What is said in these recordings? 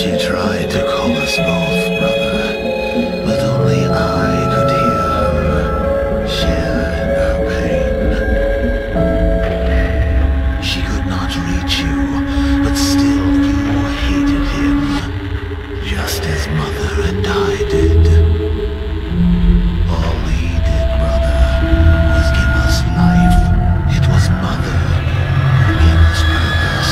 She tried to call us both, brother, but only I could hear her, share in her pain. She could not reach you, but still you hated him, just as Mother and I did. All he did, brother, was give us life. It was Mother who gave us purpose.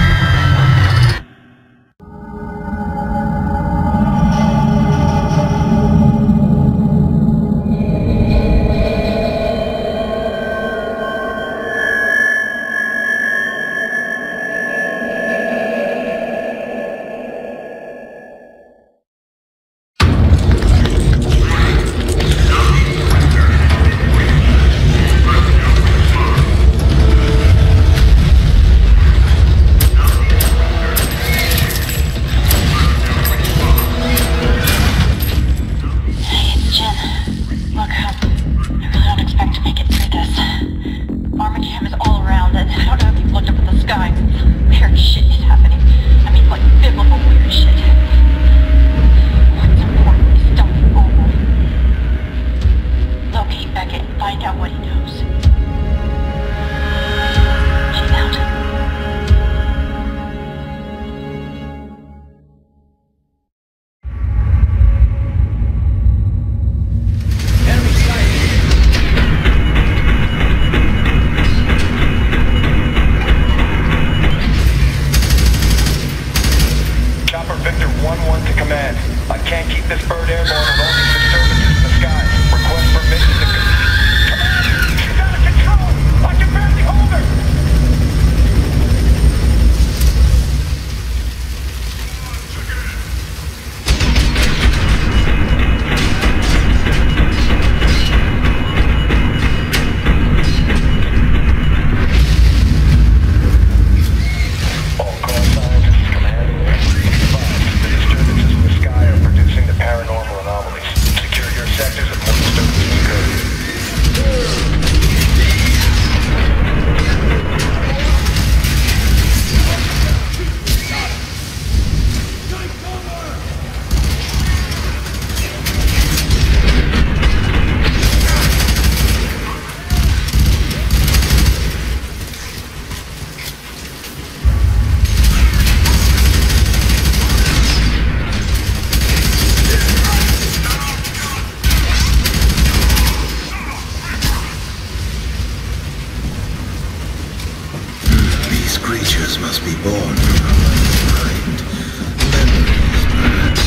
Creatures must be born from our mind. Memories, perhaps.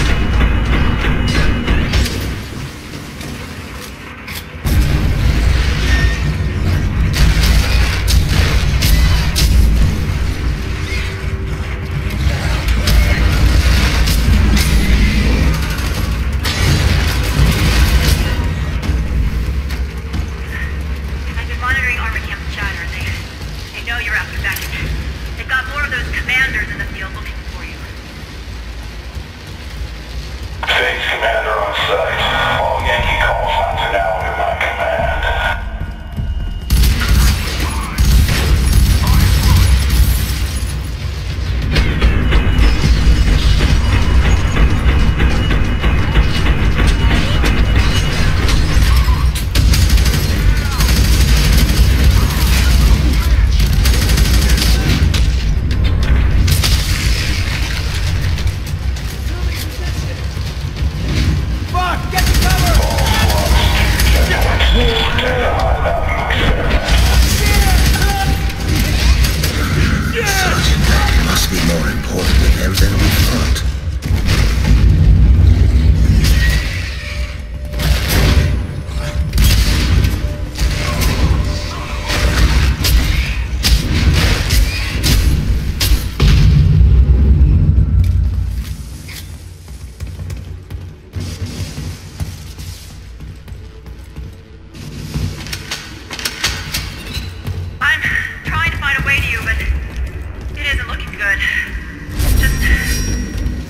I've been monitoring armor camp chatter. They know you're after Beckett. They've got more of those commanders in the field looking for you. Phase commander on site. All Yankee call signs are now under my command. Sergeant Beck must be more important to him than we thought. I'm trying to find a way to you, but it isn't looking good. Just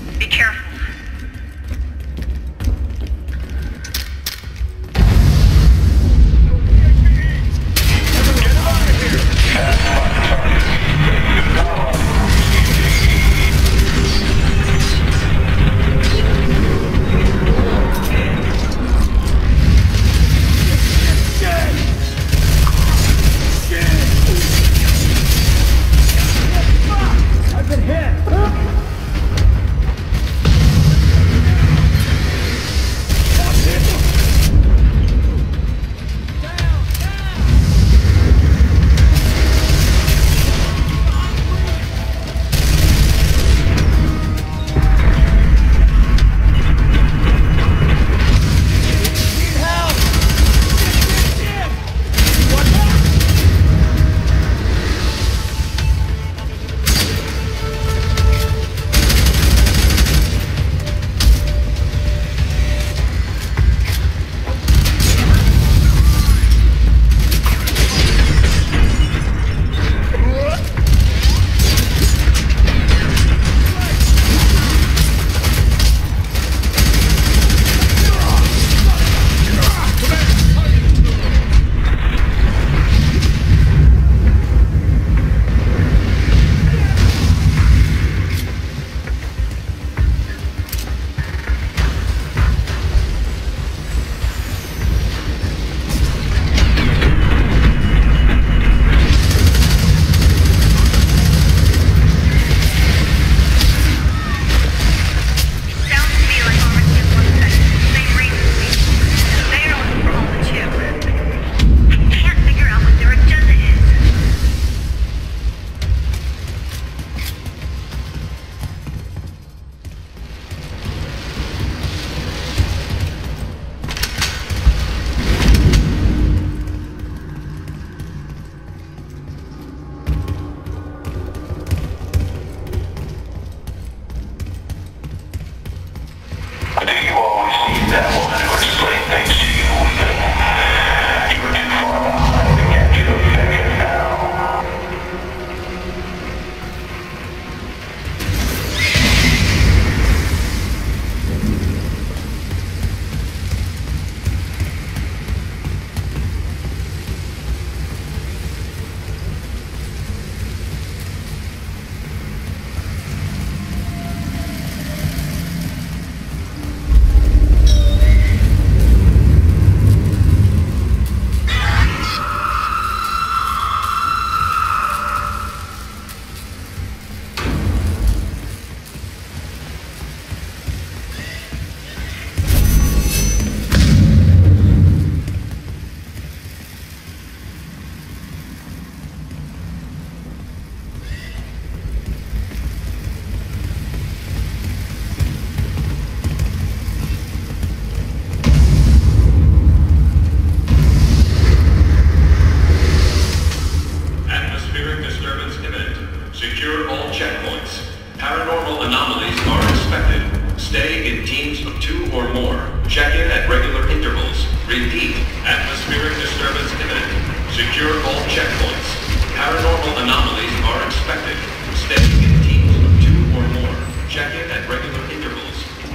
all checkpoints. Paranormal anomalies are expected. Stay in teams of 2 or more. Check in at regular intervals. Repeat, atmospheric disturbance imminent. Secure all checkpoints. Paranormal anomalies are expected. Stay in teams of 2 or more. Check in at regular intervals.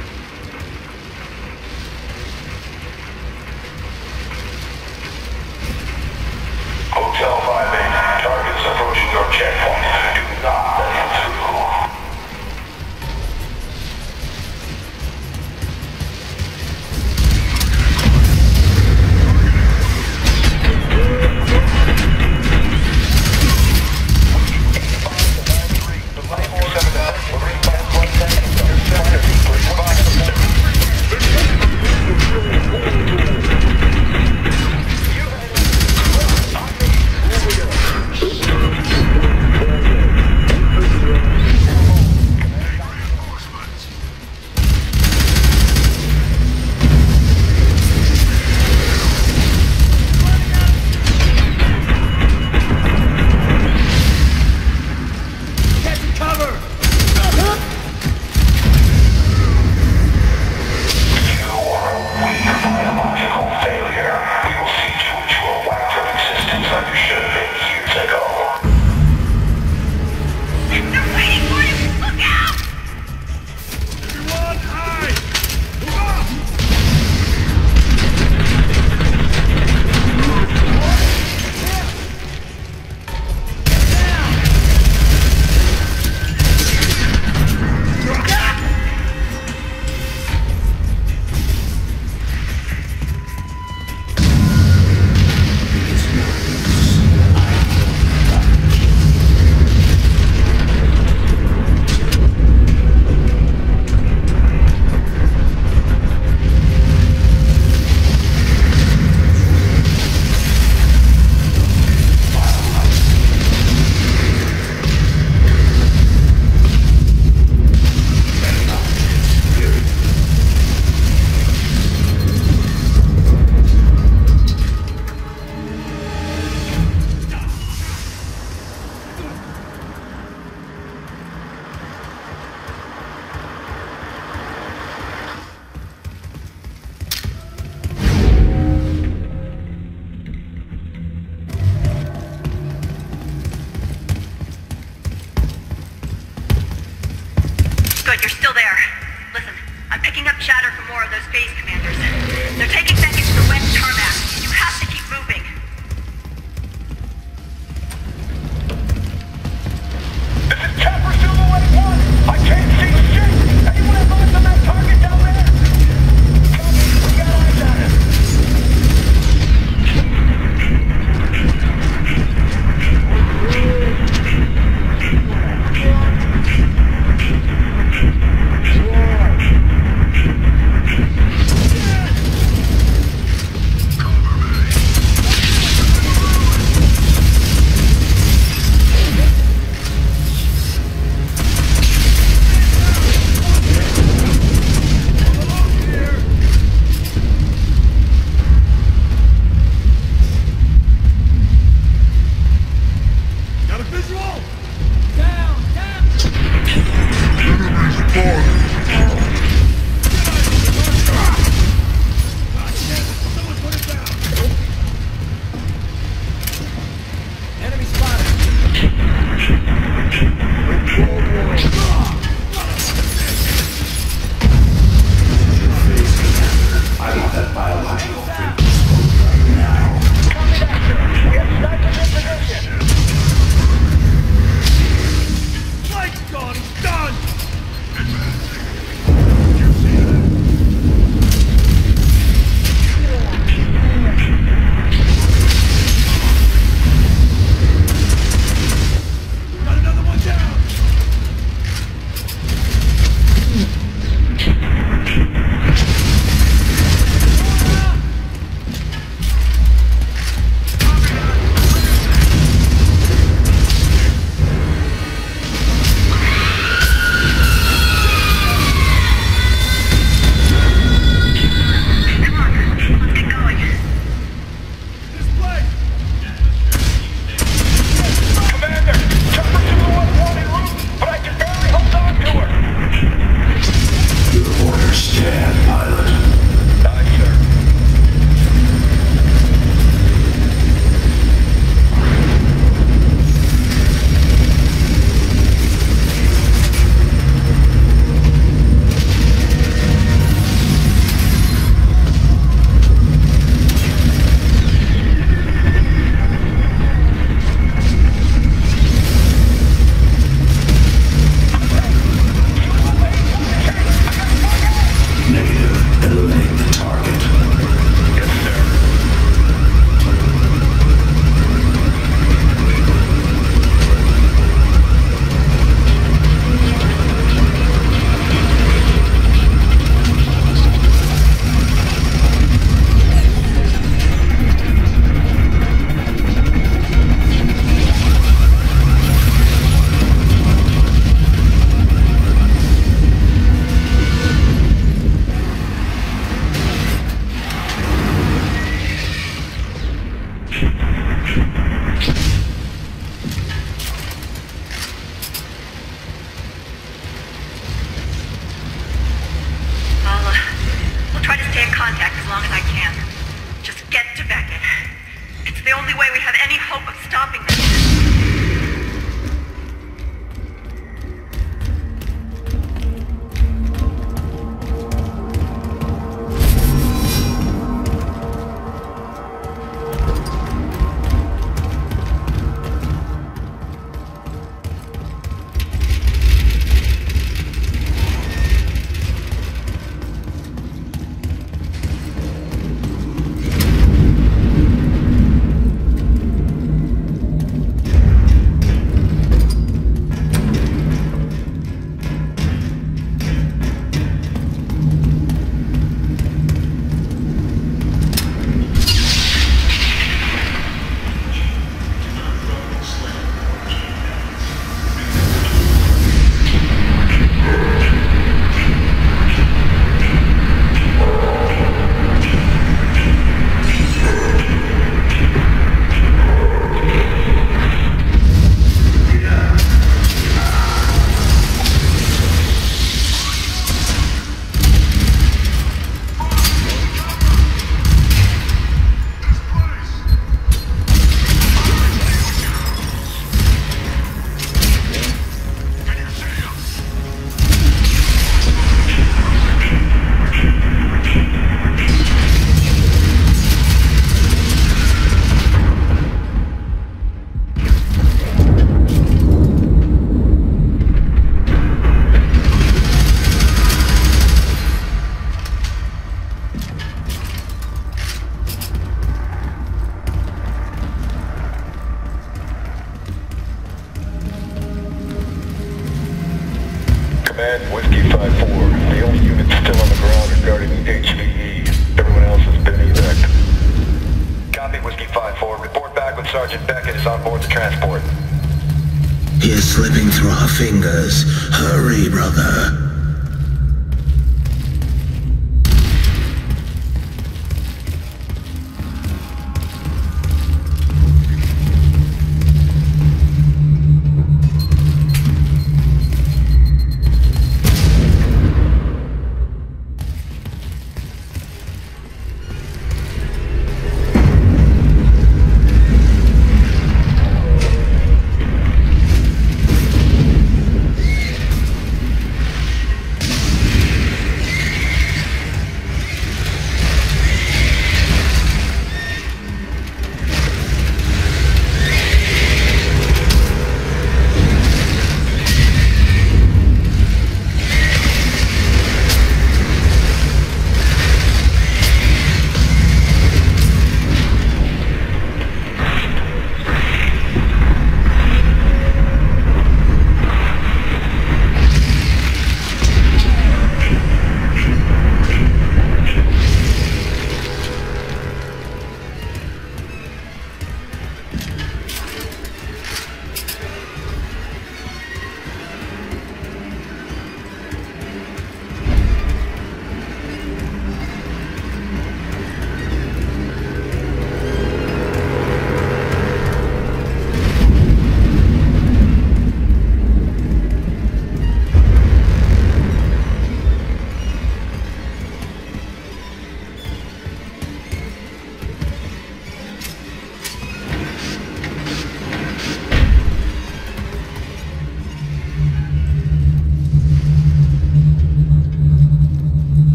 Hotel 5-8, targets approaching your checkpoint. Do not let him through. Good, you're still there. Listen, I'm picking up chatter from more of those phase commanders. They're taking seconds to the west tarmac. You have to keep moving. This is Capper Silverway 1. I can't see shit. Anyone have eyes on that target down there? Copy. We got eyes on him. long as I can. Just get to Beckett. It's the only way we have any hope of stopping this. Command, Whiskey 5-4. The only units still on the ground are guarding the HVE. Everyone else has been evac. Copy, Whiskey 5-4. Report back when Sergeant Beckett is on board the transport. He is slipping through our fingers. Hurry, brother.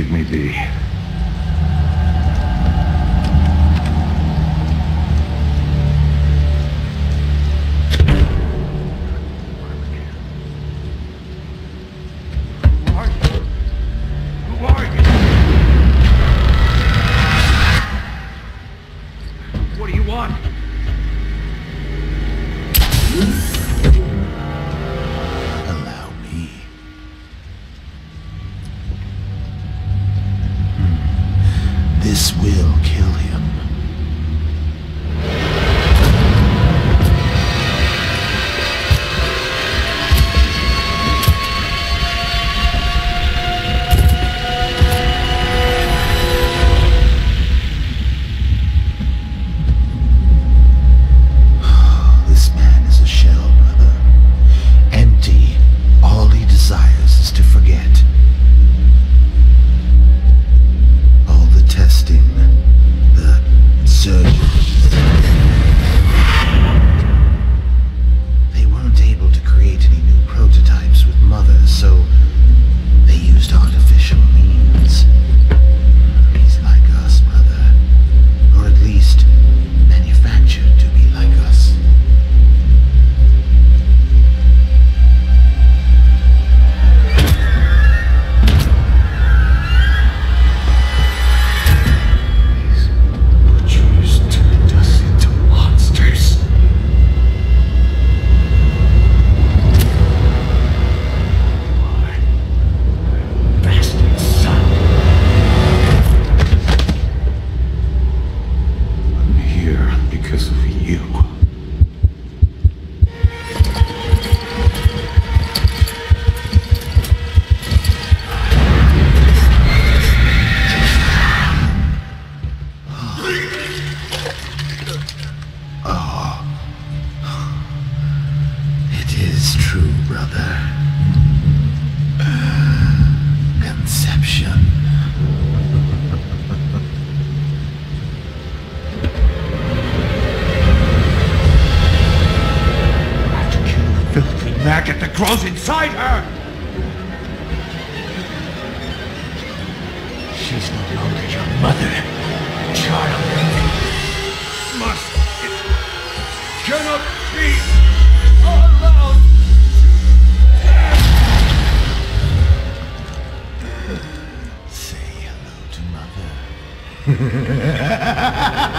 Leave me be. Allow me. This will kill him. This man is a shell, brother. Empty. All he desires is to forget. All the testing, the surgeries. They weren't able to create any new prototypes with Mother, so they used artificial means. He's like us, brother. Or at least manufactured to be like us. Butchers turned us into monsters. My bastard son. I'm here because of you. It is true, brother. Conception. I have to kill the filthy maggot that grows inside her! She's no longer your mother, child. Must it cannot be allowed. Say hello to Mother.